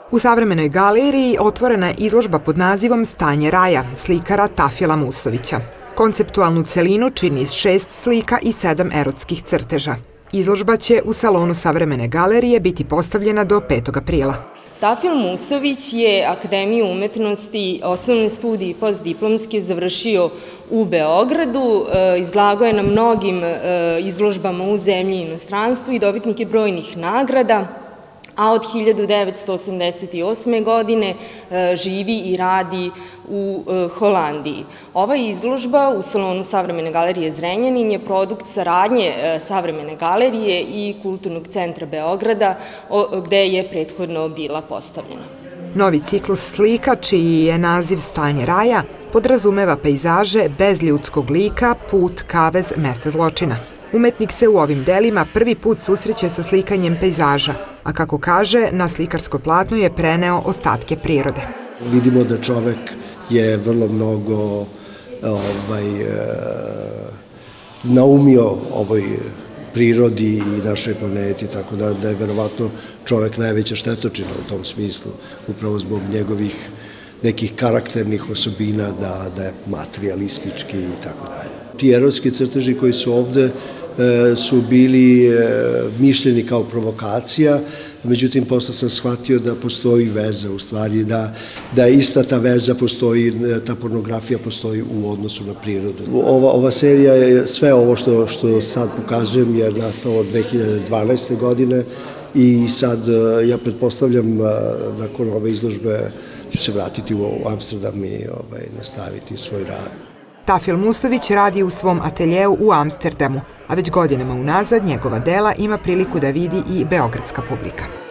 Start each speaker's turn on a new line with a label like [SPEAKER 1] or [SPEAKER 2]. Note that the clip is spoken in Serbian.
[SPEAKER 1] U Savremenoj galeriji otvorena je izložba pod nazivom Stanje raja, slikara Tafila Musovića. Konceptualnu celinu čini 6 slika i 7 erotskih crteža. Izložba će u salonu Savremene galerije biti postavljena do 5. aprila.
[SPEAKER 2] Tafil Musović je Akademiju umetnosti, osnovne studije i postdiplomske završio u Beogradu, izlagao je na mnogim izložbama u zemlji i inostranstvu i dobitnik je brojnih nagrada, a od 1988. godine živi i radi u Holandiji. Ova izložba u salonu Savremene galerije Zrenjanin je produkt saradnje Savremene galerije i Kulturnog centra Beograda, gde je prethodno bila postavljena.
[SPEAKER 1] Novi ciklus slika, čiji je naziv Stanje raja, podrazumeva pejzaže bez ljudskog lika, put, kavez, mesta zločina. Umetnik se u ovim delima prvi put susreće sa slikanjem pejzaža, a kako kaže, na slikarsko platno je preneo ostatke prirode.
[SPEAKER 3] Vidimo da čovek je vrlo mnogo naumio ovoj prirodi i našoj planeti, tako da je verovatno čovek najveća štetočina u tom smislu, upravo zbog njegovih nekih karakternih osobina, da je materialistički i tako dalje. Ti erotski crteži koji su ovde su bili mišljeni kao provokacija, međutim posle sam shvatio da postoji veza, u stvari da ista ta veza postoji, ta pornografija postoji u odnosu na prirodu. Ova serija je, sve ovo što sad pokazujem je nastalo od 2012. godine i sad ja pretpostavljam nakon ove izložbe ću se vratiti u Amsterdam i nastaviti svoj rad.
[SPEAKER 1] Tafil Musović radi u svom ateljeu u Amsterdamu, a već godinama unazad njegova dela ima priliku da vidi i beogradska publika.